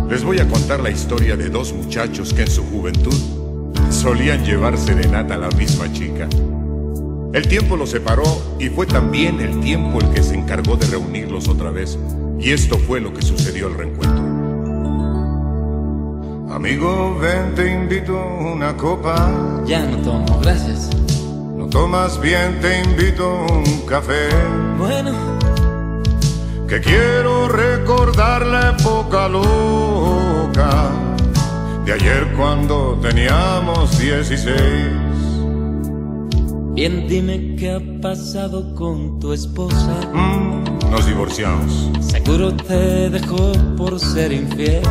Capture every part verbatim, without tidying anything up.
Les voy a contar la historia de dos muchachos que en su juventud solían llevar serenata a la misma chica. El tiempo los separó y fue también el tiempo el que se encargó de reunirlos otra vez. Y esto fue lo que sucedió al reencuentro. Amigo, ven, te invito una copa. Ya no tomo, gracias. No tomas bien, te invito un café. Bueno, que quiero recordar la época loca de ayer cuando teníamos dieciséis. bien, dime qué ha pasado con tu esposa. Mm, nos divorciamos. Seguro te dejó por ser infiel.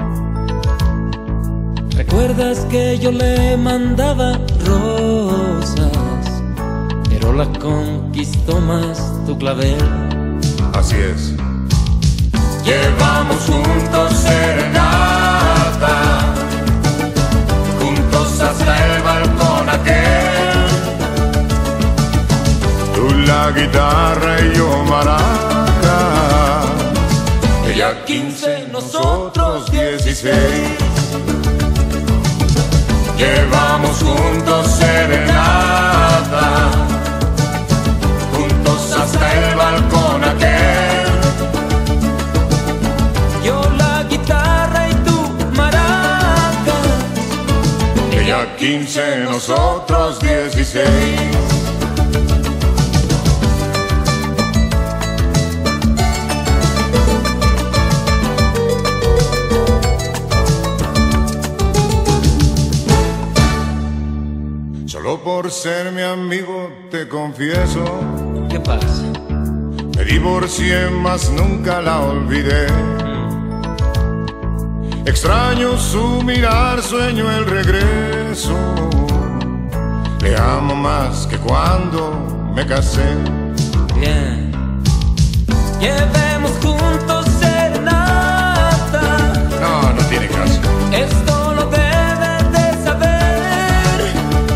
¿Recuerdas que yo le mandaba rosas, pero la conquistó más tu clavel? Así es. Llevamos juntos serenata, juntos hasta el balcón aquel. Tú la guitarra y yo maraca. Ella quince, nosotros dieciséis. Llevamos juntos serenata, juntos hasta el balcón aquel. Yo la guitarra y tú maraca. Ella quince, nosotros dieciséis. Solo por ser mi amigo te confieso, ¿Qué pasa? me divorcié, mas nunca la olvidé. Extraño su mirar, sueño el regreso. Le amo más que cuando me casé. Bien. Llevemos juntos serenata. No, no tiene caso. Esto lo debes de saber.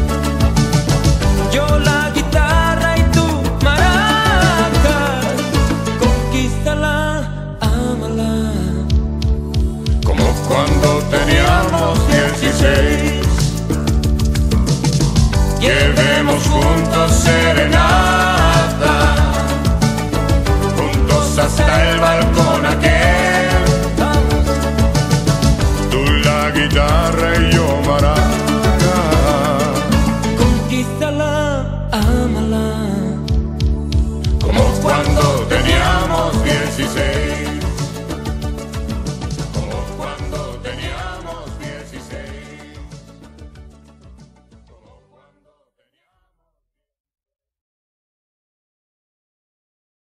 Yo la guitarra y tú maracas. Conquístala, ámala. Como cuando teníamos dieciséis. Llevemos juntos serenata, juntos hasta el balcón